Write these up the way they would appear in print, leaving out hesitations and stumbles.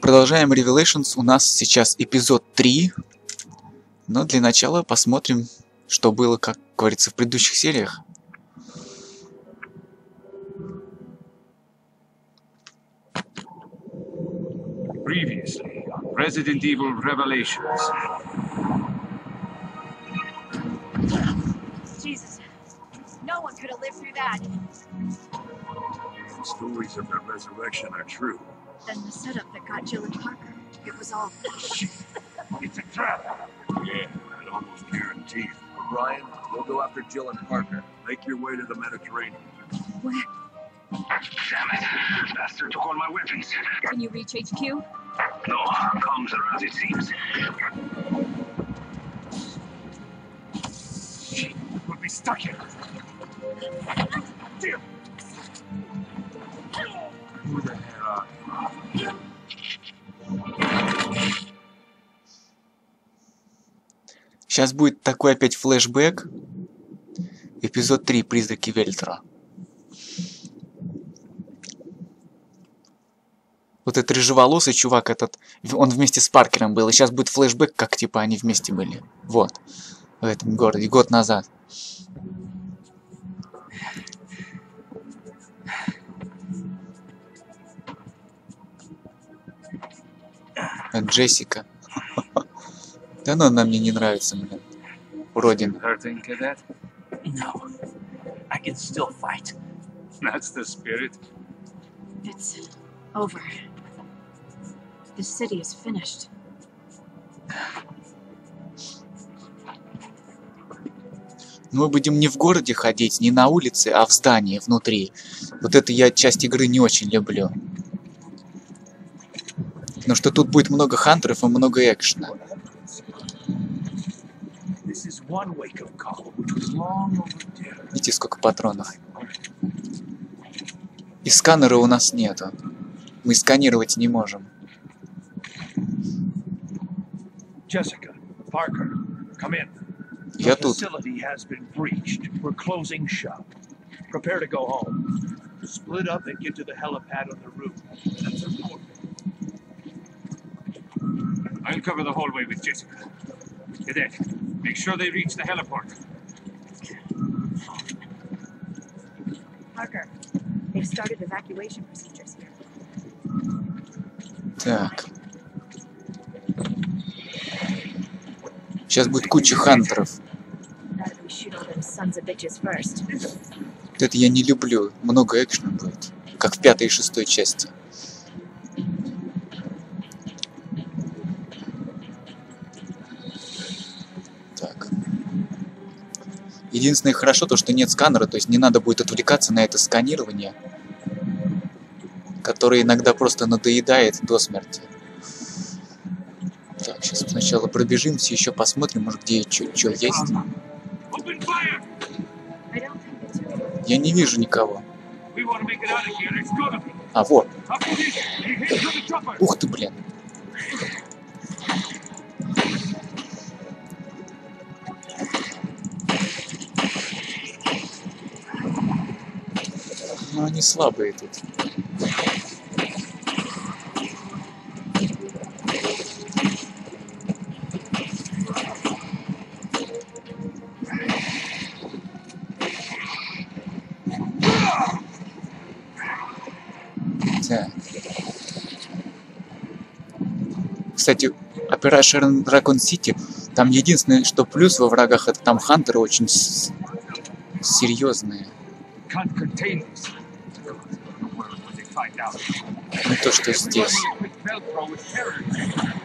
Продолжаем Revelations. У нас сейчас эпизод 3. Но для начала посмотрим, что было, как говорится, в предыдущих сериях. Previously on Resident Evil Revelations. Jesus, no one could have lived through that. If the stories of their resurrection are true, Then the setup that got Jill and Parker, it was all... it's a trap. Yeah, I'd almost guarantee it. Brian, we'll go after Jill and Parker. Make your way to the Mediterranean. Where? Damn it! The bastard took all my weapons. Can you reach HQ? No, comms are as it seems. Shit, we'll be stuck here. Jill! Who the hell are you? Сейчас будет такой опять флешбэк. Эпизод 3. Призраки Вельтера. Вот этот рыжеволосый чувак, он вместе с Паркером был. И сейчас будет флешбэк, как типа они вместе были. Вот. В этом городе. Год назад. Джессика. Да ну, она мне не нравится, блин. Уродина. Hurting, cadet? No, I can still fight. That's the spirit. It's over. The city is finished. Мы будем не в городе ходить, не на улице, а в здании, внутри. Вот это я часть игры не очень люблю. Потому что тут будет много хантеров и много экшена. This is one wake-up call, which was long overdue. Видите, сколько патронов. И сканера у нас нету. Мы сканировать не можем. Jessica, Parker, come in. Я The тут. facility has been breached. We're closing shop. Prepare to go home. Split up and get to the helipad on the roof. That's important. I'll cover the hallway with Jessica. Cadet, make sure they reach the heliport. Parker, they've started evacuation procedures here. Так. Сейчас будет куча хантеров. Better we shoot all them sons of bitches first. Вот это я не люблю. Много экшена будет. Как в 5-й и 6-й части. Так. Единственное хорошо то, что нет сканера, то есть не надо будет отвлекаться на это сканирование, которое иногда просто надоедает до смерти. Так, сейчас сначала пробежимся, еще посмотрим, может где что есть. Open fire! I don't think it's you. Я не вижу никого. We want to make it out of here. It's gotta be. А, вот. After this, you head to the chopper. Ух ты, блин. Ну, они слабые тут. Так. Кстати, Operation Raccoon City, там единственное, что плюс во врагах, это там хантеры очень серьезные. Can't contain this. When they find out. Не то, что здесь. With Velcro with terrorists.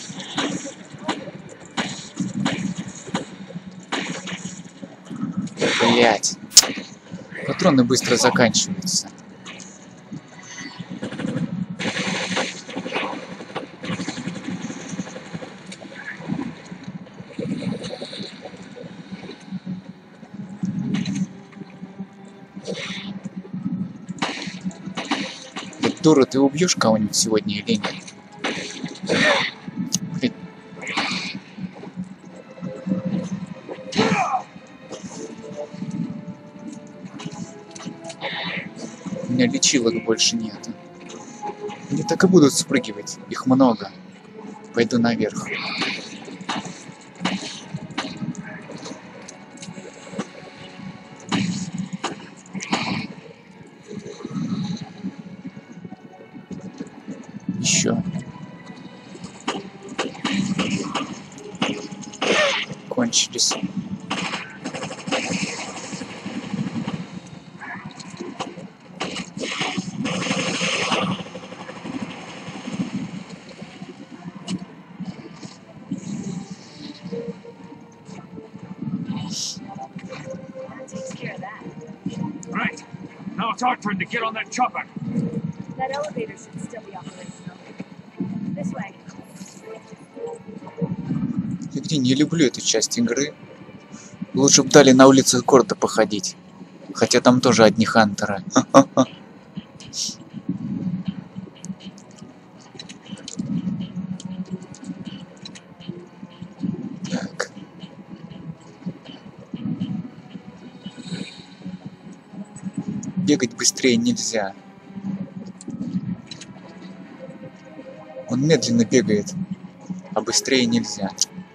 Блять. Патроны быстро заканчиваются. Дура, ты убьешь кого-нибудь сегодня или нет? Блин. У меня лечилок больше нет. Они так и будут спрыгивать. Их много. Пойду наверх. Еще. Кончились. That takes care of that. Right. Now it's our turn to get on that chopper. That elevator should still be operational. This way. Я не люблю эту часть игры. Лучше бы дали на улицах города походить. Хотя там тоже одни хантеры. Так. Бегать быстрее нельзя. Он медленно бегает, а быстрее нельзя.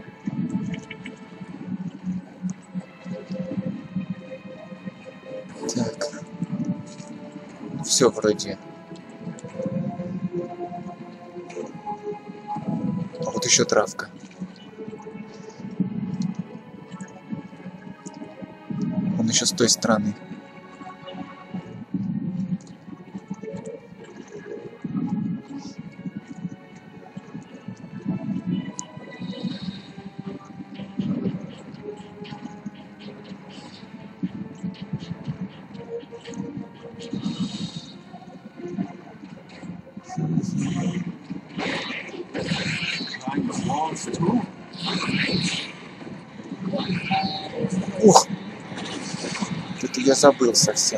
Так. Все вроде. А вот еще травка. Он еще с той стороны. Climb the walls too. Ух! Это я забыл совсем.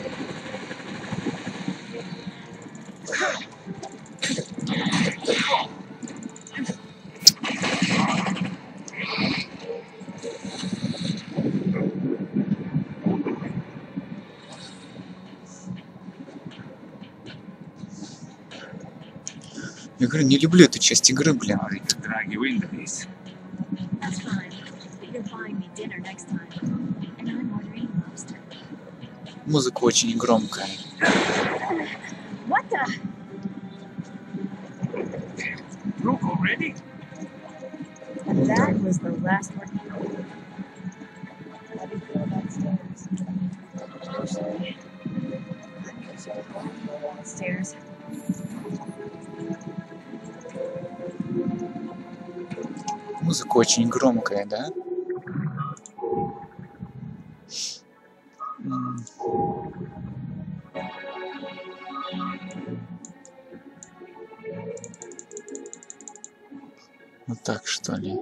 Я говорю, не люблю эту часть игры, блин. Sorry to drag you into this. That's fine. But you're buying me dinner next time. And I'm ordering lobster. Музыка очень громкая. What the? Broke already? That was the last one. How do you feel about stairs? Stairs. Музыка очень громкая, да? Вот так, что ли?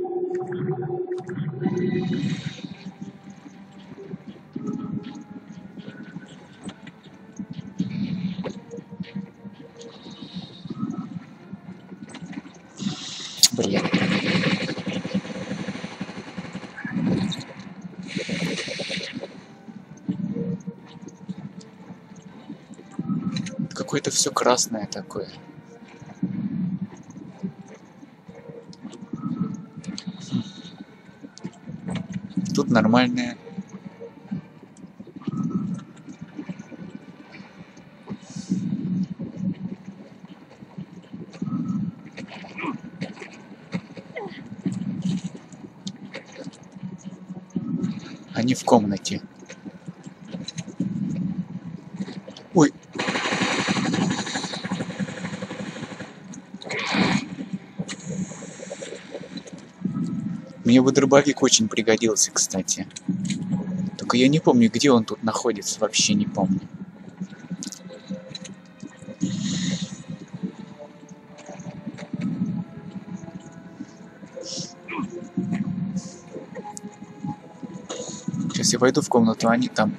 Блин. Какое-то все красное такое. Тут нормальное. Они в комнате. Ой. Мне бы дробовик очень пригодился, кстати. Только я не помню, где он тут находится, вообще не помню. Сейчас я войду в комнату, они там.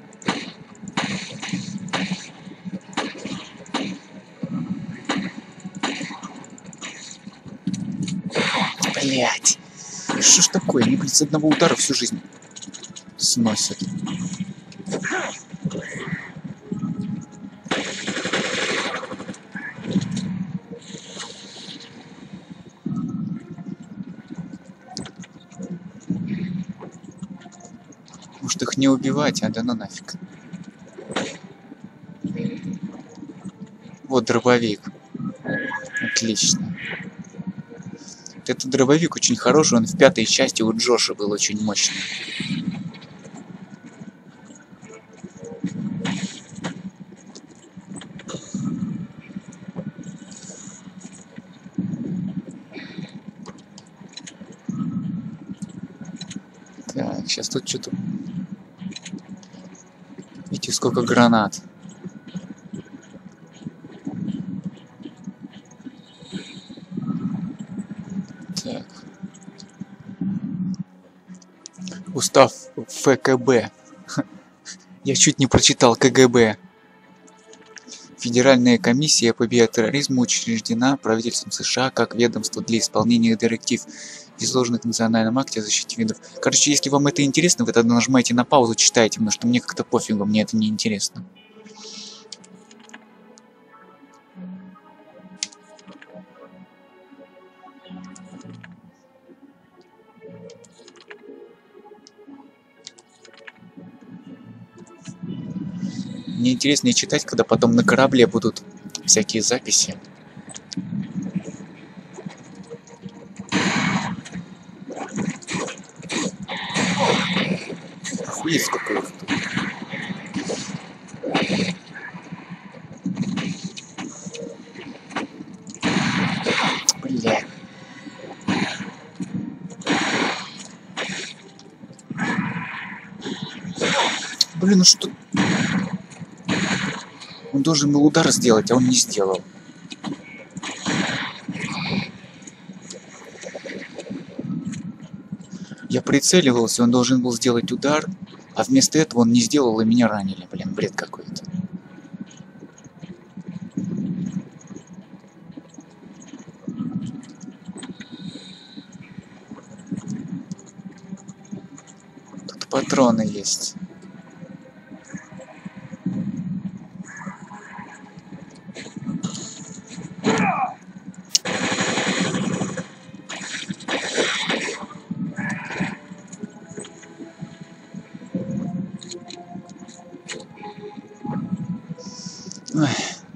Блять. Что ж такое? Они, блин, с одного удара всю жизнь сносят. Может их не убивать, а да ну нафиг. Вот дробовик. Отлично. Вот этот дробовик очень хороший, он в 5-й части у Джоша был очень мощный. Так, сейчас тут что-то... Видите, сколько гранат. Так. Устав ФКБ. Я чуть не прочитал КГБ. Федеральная комиссия по биотерроризму учреждена правительством США как ведомство для исполнения директив, изложенных в национальном акте о защите видов. Короче, если вам это интересно, вы тогда нажимаете на паузу, читайте, потому что мне как-то пофигу, мне это не интересно. Мне интереснее читать, когда потом на корабле будут всякие записи. Охуеть, сколько их тут. Бля. Блин, ну что... Он должен был удар сделать, а он не сделал. Я прицеливался, он должен был сделать удар, а вместо этого он не сделал, и меня ранили. Блин, бред какой-то. Тут патроны есть. Ой.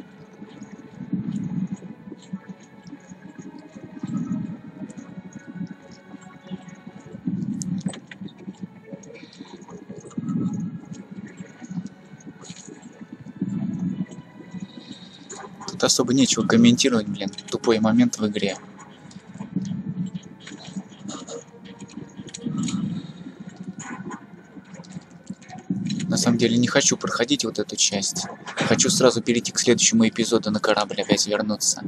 Тут особо нечего комментировать, блин. Тупой момент в игре. На самом деле не хочу проходить вот эту часть. Хочу сразу перейти к следующему эпизоду, на корабль опять вернуться.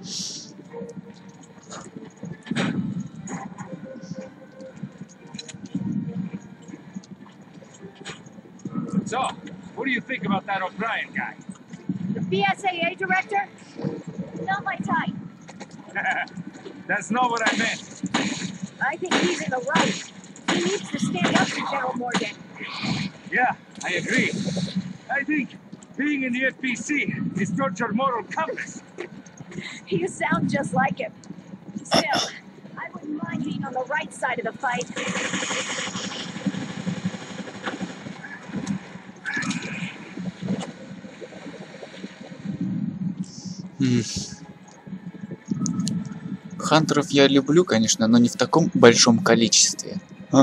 So, what do you think about that O'Brien guy? The BSAA director? Not my type. That's not what I meant. I think he's in the right. He needs to stand up to General Morgan. Yeah, I agree. I think being in the FBC is towards your moral compass. You sound just like him. Still, I wouldn't mind being on the right side of the fight. Хантеров я люблю, конечно, но не в таком большом количестве.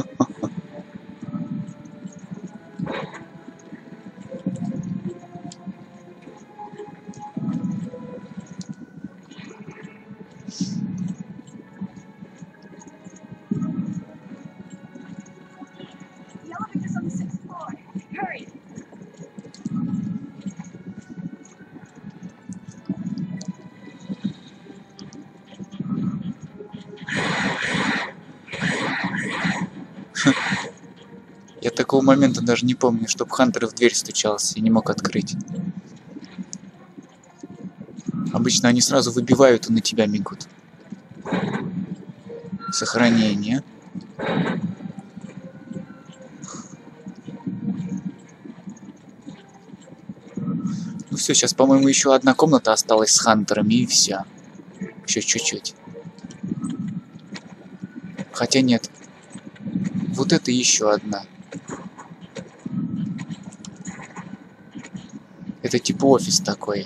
The elevator's on the 6th floor. Hurry. Я такого момента даже не помню, чтоб Хантер в дверь стучался и не мог открыть. Обычно они сразу выбивают и на тебя мигут. Сохранение. Ну все, сейчас, по-моему, еще одна комната осталась с Хантерами, и все. Еще чуть-чуть. Хотя нет. Вот это еще одна. Это типа офис такой.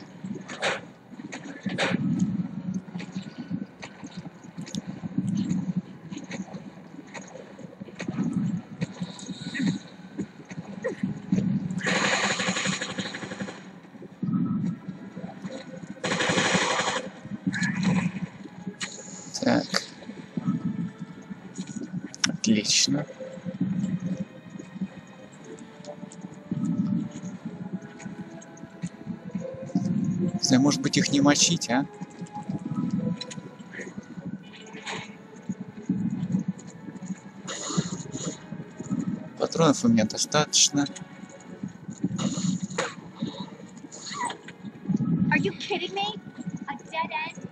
Так. Отлично. Не знаю, может быть их не мочить, а? Патронов у меня достаточно. Are you kidding me? A dead end?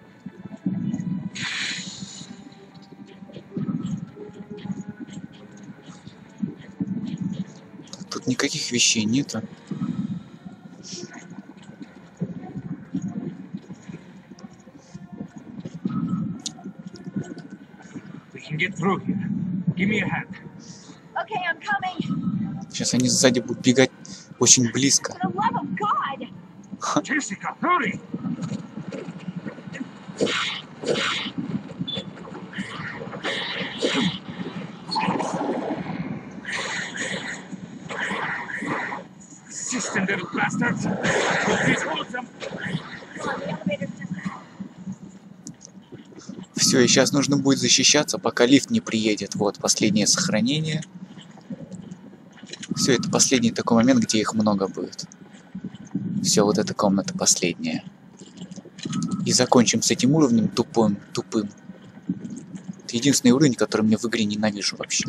Тут никаких вещей нету. We can get through here. Give me a hand. Okay, I'm coming. Сейчас они сзади будут бегать очень близко. For the love of God! Jessica, hurry! System, little bastards! Please hold them! Come on, the elevator's just... Все, и сейчас нужно будет защищаться, пока лифт не приедет. Вот, последнее сохранение. Все, это последний такой момент, где их много будет. Все, вот эта комната последняя. И закончим с этим уровнем тупым. Это единственный уровень, который мне в игре ненавижу вообще.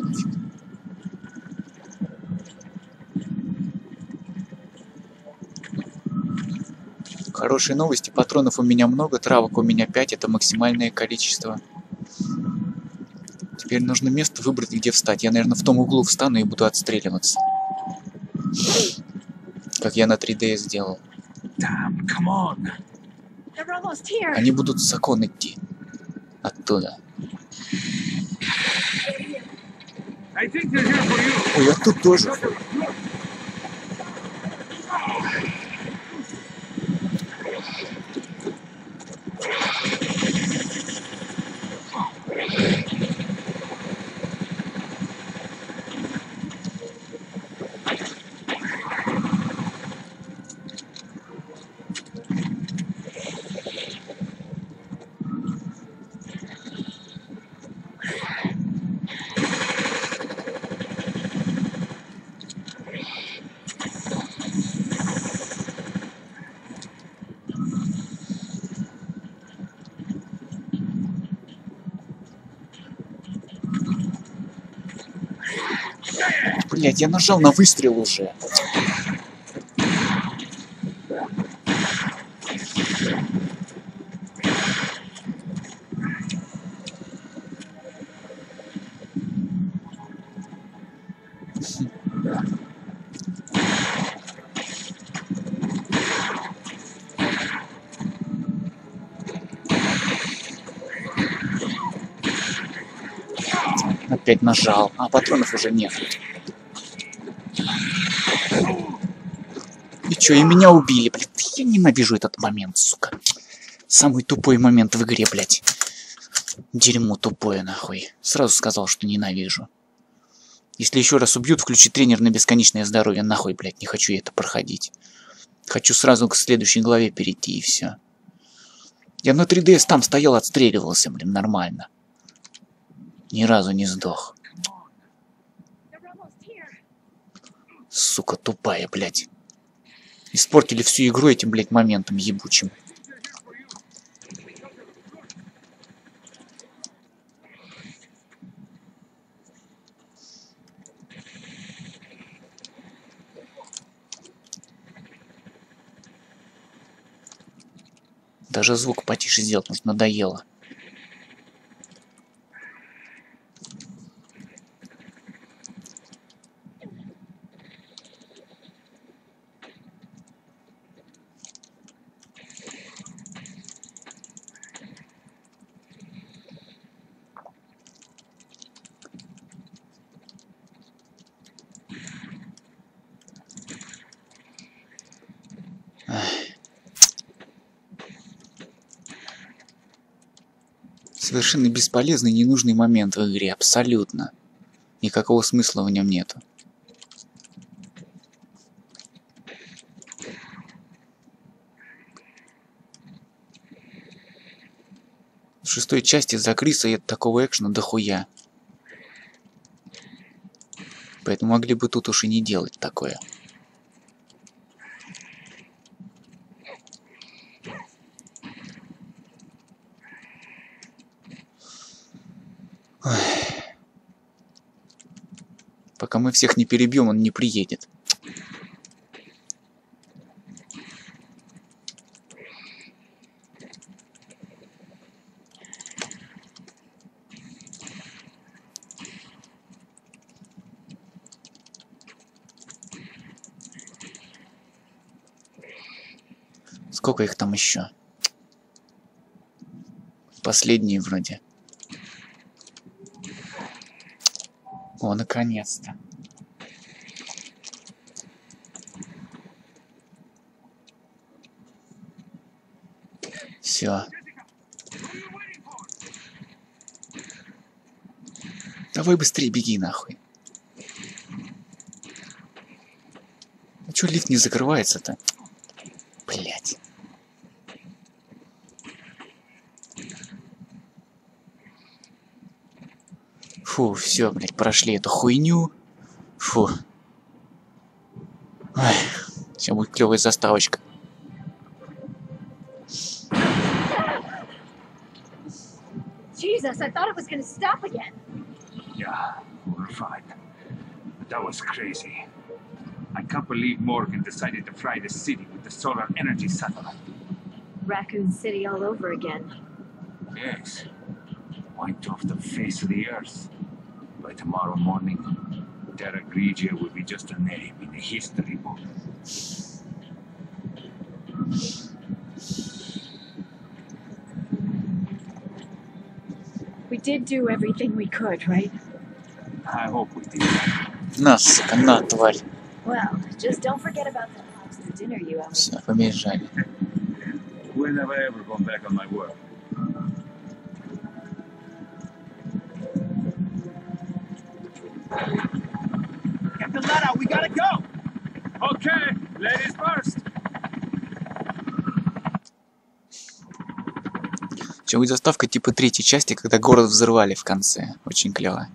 Хорошие новости. Патронов у меня много, травок у меня 5. Это максимальное количество. Теперь нужно место выбрать, где встать. Я, наверное, в том углу встану и буду отстреливаться. Как я на 3D сделал. Damn, come on! They're almost here. Они будут с окон идти. Оттуда. I think they're here for you! Ой, я тут тоже. Блять, я нажал на выстрел уже. Опять нажал, а патронов уже нет. И чё, и меня убили, блядь. Я ненавижу этот момент, сука. Самый тупой момент в игре, блядь. Дерьмо тупое, нахуй. Сразу сказал, что ненавижу. Если еще раз убьют, включи тренер на бесконечное здоровье. Нахуй, блядь, не хочу я это проходить. Хочу сразу к следующей главе перейти, и все. Я на 3DS там стоял, отстреливался, блин, нормально. Ни разу не сдох. They're almost here. Сука тупая, блядь. Испортили всю игру этим, блядь, моментом ебучим. Даже звук потише сделать, потому что надоело. Совершенно бесполезный, ненужный момент в игре. Абсолютно. Никакого смысла в нем нету. В 6-й части за Криса это такого экшена дохуя. Поэтому могли бы тут уж и не делать такое. Ой. Пока мы всех не перебьем, он не приедет. Сколько их там еще? Последние вроде. О, наконец-то. Все. Давай быстрее беги нахуй. А чё лифт не закрывается-то? Блять. Фу, все, блядь, прошли эту хуйню. Фу. Ой, сейчас будет клевая заставочка. Jesus, I thought it was gonna stop again. Yeah, we're fine. But that was crazy. I can't believe Morgan decided to fry the city with the solar energy satellite. Raccoon City all over again. Yes. Wiped off the face of the earth. By tomorrow morning, Terra Grigia will be just a name in the history book. We did do everything we could, right? I hope we did. На, сука, на, тварь. Well, just don't forget about that lobster dinner you owe me. Все, побежали. When have I ever gone back on my word? Get the let out. We gotta go. Okay, ladies first. Еще будет заставка типа 3-й части, когда город взорвали в конце. Очень клево.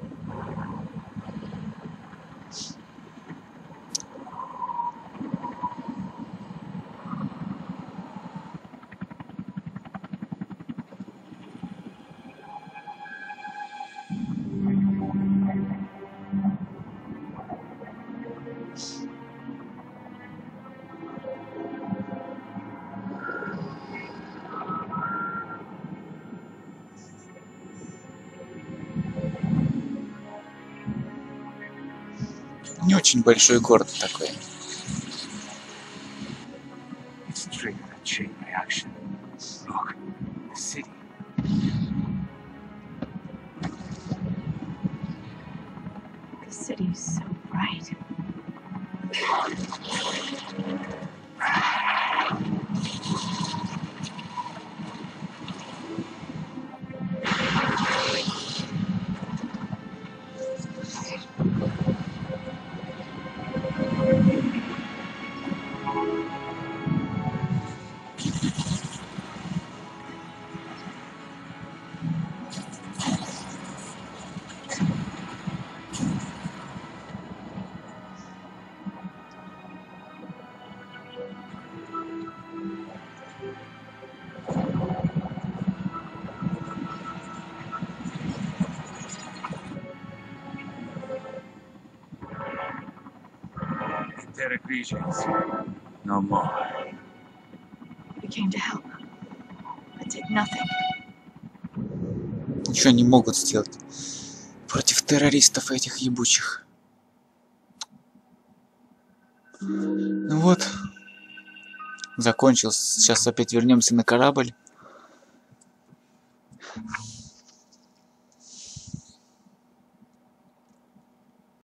Не очень большой город такой. It's triggered a chain reaction. Look, the city. The city's so bright. Terra Grigians. No more. We came to help. But did nothing. Ничего не могут сделать против террористов этих ебучих. Ну вот. Закончился. Сейчас опять вернемся на корабль.